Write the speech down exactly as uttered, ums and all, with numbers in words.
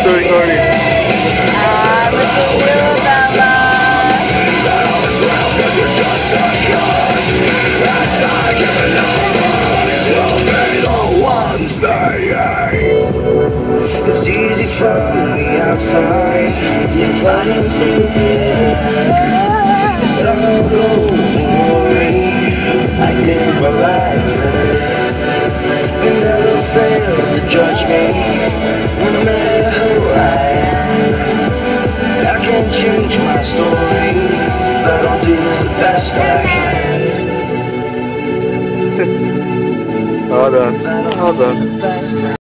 still recording. Ah, look at you, Bella. It's easy from the outside, you're fighting to get. It's all glory, I give my life for it. You never fail to judge me, no matter who I am. I can't change my story, but I'll do the best I can. Hold on, hold on.